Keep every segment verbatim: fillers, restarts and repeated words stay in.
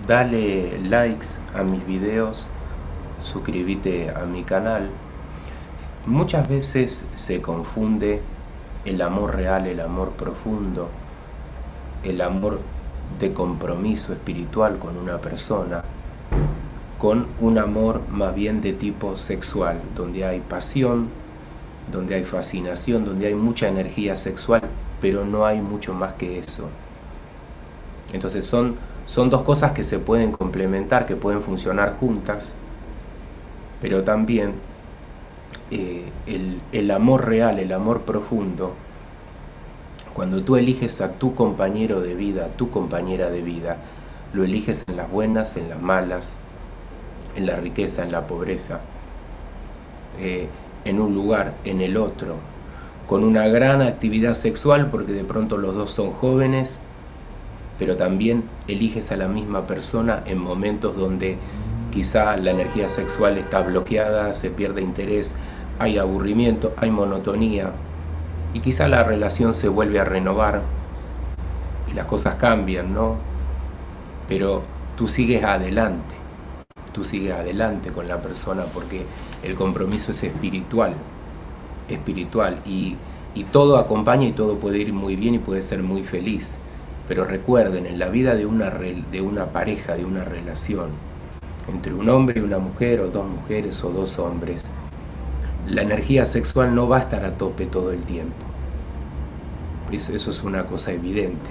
dale likes a mis videos, suscríbete a mi canal. Muchas veces se confunde el amor real, el amor profundo, el amor de compromiso espiritual con una persona, con un amor más bien de tipo sexual, donde hay pasión, donde hay fascinación, donde hay mucha energía sexual, pero no hay mucho más que eso. Entonces son, son dos cosas que se pueden complementar, que pueden funcionar juntas, pero también eh, el, el amor real, el amor profundo, cuando tú eliges a tu compañero de vida, tu compañera de vida, lo eliges en las buenas, en las malas, en la riqueza, en la pobreza, eh, en un lugar, en el otro, con una gran actividad sexual, porque de pronto los dos son jóvenes, pero también eliges a la misma persona en momentos donde quizá la energía sexual está bloqueada, se pierde interés, hay aburrimiento, hay monotonía, y quizá la relación se vuelve a renovar y las cosas cambian, ¿no? Pero tú sigues adelante, tú sigues adelante con la persona porque el compromiso es espiritual, espiritual, y, y todo acompaña y todo puede ir muy bien y puede ser muy feliz. Pero recuerden, en la vida de una, de una pareja, de una relación, entre un hombre y una mujer, o dos mujeres o dos hombres, la energía sexual no va a estar a tope todo el tiempo. Eso, eso es una cosa evidente.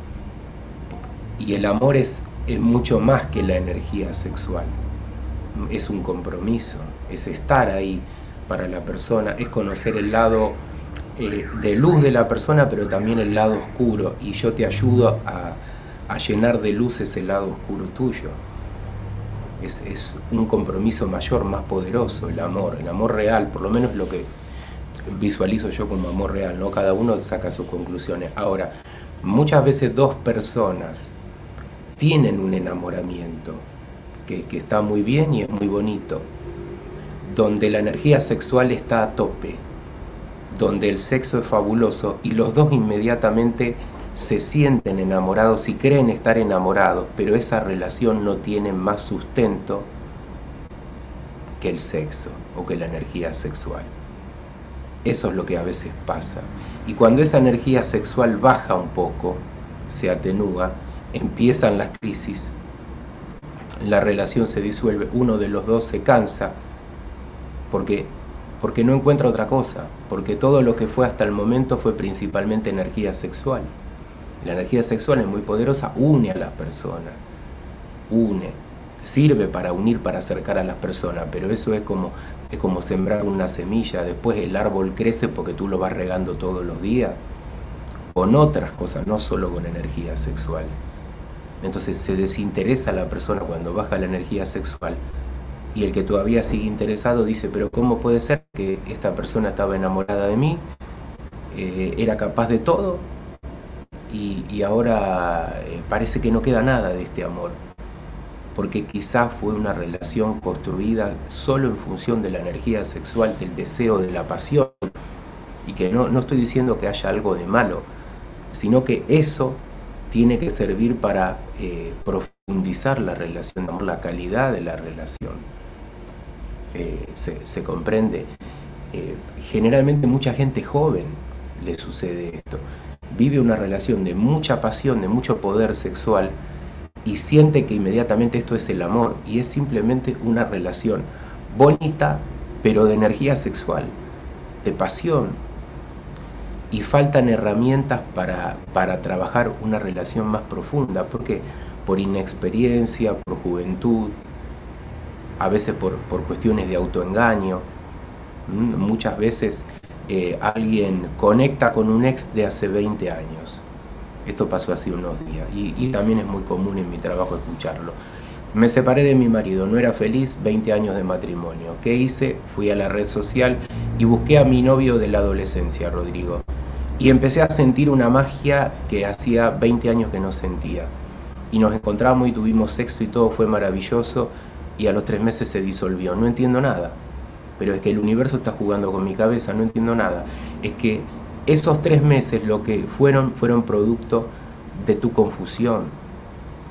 Y el amor es, es mucho más que la energía sexual. Es un compromiso, es estar ahí para la persona, es conocer el lado eh, de luz de la persona, pero también el lado oscuro, y yo te ayudo a, a llenar de luz ese lado oscuro tuyo. Es, es un compromiso mayor, más poderoso, el amor, el amor real, por lo menos lo que visualizo yo como amor real, ¿no? Cada uno saca sus conclusiones. Ahora, muchas veces dos personas tienen un enamoramiento que, que está muy bien y es muy bonito, donde la energía sexual está a tope, donde el sexo es fabuloso y los dos inmediatamente se sienten enamorados y creen estar enamorados, pero esa relación no tiene más sustento que el sexo o que la energía sexual. Eso es lo que a veces pasa. Y cuando esa energía sexual baja un poco, se atenúa, empiezan las crisis, la relación se disuelve, uno de los dos se cansa, porque, porque no encuentra otra cosa, porque todo lo que fue hasta el momento fue principalmente energía sexual. La energía sexual es muy poderosa, une a las personas, une, sirve para unir, para acercar a las personas, pero eso es como, es como sembrar una semilla, después el árbol crece porque tú lo vas regando todos los días, con otras cosas, no solo con energía sexual. Entonces se desinteresa la persona cuando baja la energía sexual, y el que todavía sigue interesado dice, pero ¿cómo puede ser que esta persona estaba enamorada de mí, eh, era capaz de todo? Y, y ahora eh, parece que no queda nada de este amor, porque quizás fue una relación construida solo en función de la energía sexual, del deseo, de la pasión, y que no, no estoy diciendo que haya algo de malo, sino que eso tiene que servir para eh, profundizar la relación, la calidad de la relación. Eh, se, se comprende. Eh, generalmente mucha gente joven le sucede esto. Vive una relación de mucha pasión, de mucho poder sexual, y siente que inmediatamente esto es el amor, y es simplemente una relación bonita, pero de energía sexual, de pasión, y faltan herramientas para, para trabajar una relación más profunda. ¿Por qué? Por inexperiencia, por juventud, a veces por, por cuestiones de autoengaño. Muchas veces eh, alguien conecta con un ex de hace veinte años. Esto pasó hace unos días y, y también es muy común en mi trabajo escucharlo. Me separé de mi marido, no era feliz, veinte años de matrimonio. ¿Qué hice? Fui a la red social y busqué a mi novio de la adolescencia, Rodrigo. Y empecé a sentir una magia que hacía veinte años que no sentía. Y nos encontramos y tuvimos sexo y todo fue maravilloso, y a los tres meses se disolvió. No entiendo nada, pero es que el universo está jugando con mi cabeza, no entiendo nada. Es que esos tres meses lo que fueron, fueron producto de tu confusión,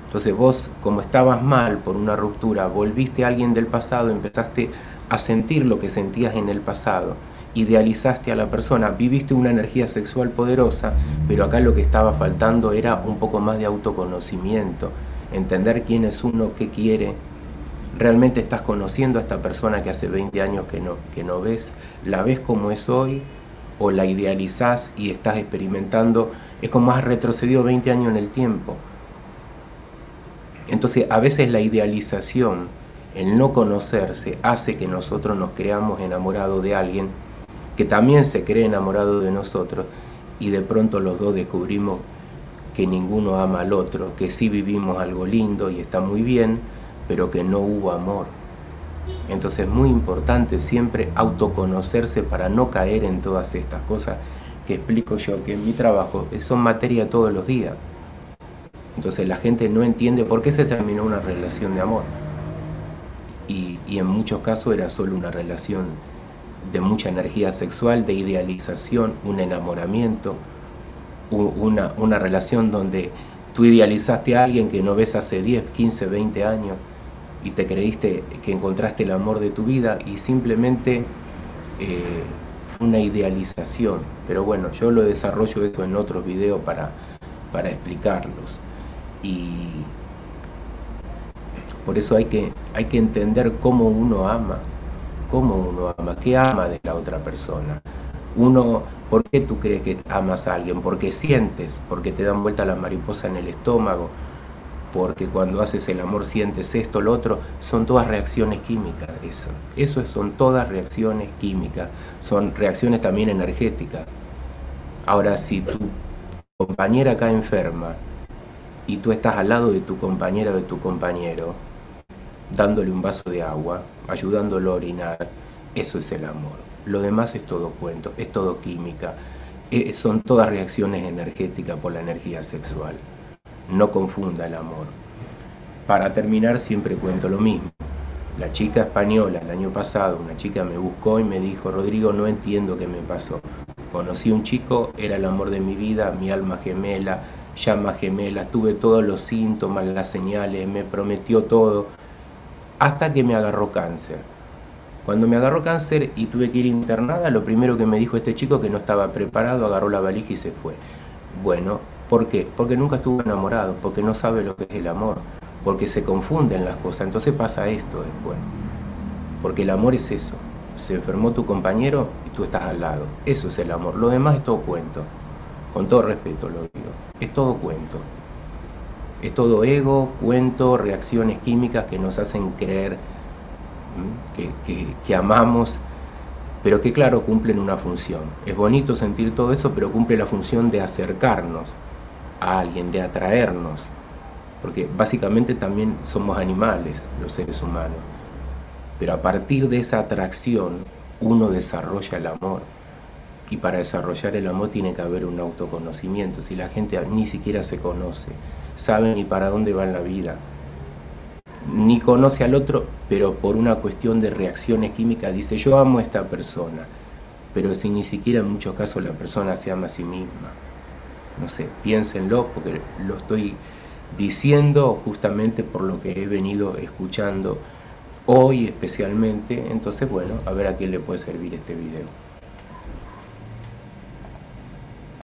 Entonces vos, como estabas mal por una ruptura, volviste a alguien del pasado, empezaste a sentir lo que sentías en el pasado, idealizaste a la persona, viviste una energía sexual poderosa, pero acá lo que estaba faltando era un poco más de autoconocimiento, entender quién es uno, qué quiere. ¿Realmente estás conociendo a esta persona que hace veinte años que no, que no ves? ¿La ves como es hoy? ¿O la idealizás y estás experimentando? Es como has retrocedido veinte años en el tiempo. Entonces, a veces la idealización, el no conocerse, hace que nosotros nos creamos enamorados de alguien que también se cree enamorado de nosotros, y de pronto los dos descubrimos que ninguno ama al otro, que sí vivimos algo lindo y está muy bien, pero que no hubo amor. Entonces es muy importante siempre autoconocerse para no caer en todas estas cosas que explico yo, que en mi trabajo son materia todos los días. Entonces la gente no entiende por qué se terminó una relación de amor. Y, y en muchos casos era solo una relación de mucha energía sexual, de idealización, un enamoramiento, una, una relación donde tú idealizaste a alguien que no ves hace diez, quince, veinte años y te creíste que encontraste el amor de tu vida y simplemente eh, una idealización. Pero bueno, yo lo desarrollo esto en otros videos para, para explicarlos. Y por eso hay que, hay que entender cómo uno ama, cómo uno ama, qué ama de la otra persona. Uno, ¿por qué tú crees que amas a alguien? Porque sientes, porque te dan vuelta las mariposas en el estómago, porque cuando haces el amor sientes esto, lo otro. Son todas reacciones químicas, eso. Eso son todas reacciones químicas, son reacciones también energéticas. Ahora, si tu compañera cae enferma y tú estás al lado de tu compañera o de tu compañero, dándole un vaso de agua, ayudándolo a orinar, eso es el amor. Lo demás es todo cuento, es todo química, eh, son todas reacciones energéticas por la energía sexual. No confunda el amor. Para terminar, siempre cuento lo mismo. La chica española el año pasado, una chica me buscó y me dijo: Rodrigo, no entiendo qué me pasó. Conocí a un chico, era el amor de mi vida, mi alma gemela, llama gemela, tuve todos los síntomas, las señales, me prometió todo, hasta que me agarró cáncer. Cuando me agarró cáncer y tuve que ir internada, lo primero que me dijo este chico, que no estaba preparado, agarró la valija y se fue. Bueno, ¿por qué? Porque nunca estuvo enamorado, porque no sabe lo que es el amor, porque se confunden las cosas. Entonces pasa esto después, porque el amor es eso. Se enfermó tu compañero y tú estás al lado. Eso es el amor. Lo demás es todo cuento. Con todo respeto lo digo. Es todo cuento. Es todo ego, cuento, reacciones químicas que nos hacen creer que, que, que amamos, pero que claro, cumplen una función. Es bonito sentir todo eso, pero cumple la función de acercarnos a alguien, de atraernos, porque básicamente también somos animales, los seres humanos. Pero a partir de esa atracción uno desarrolla el amor, y para desarrollar el amor tiene que haber un autoconocimiento. Si la gente ni siquiera se conoce, sabe ni para dónde va en la vida, ni conoce al otro, pero por una cuestión de reacciones químicas dice: yo amo a esta persona, pero si ni siquiera en muchos casos la persona se ama a sí misma. No sé, piénsenlo, porque lo estoy diciendo justamente por lo que he venido escuchando hoy especialmente. Entonces, bueno, a ver a quién le puede servir este video.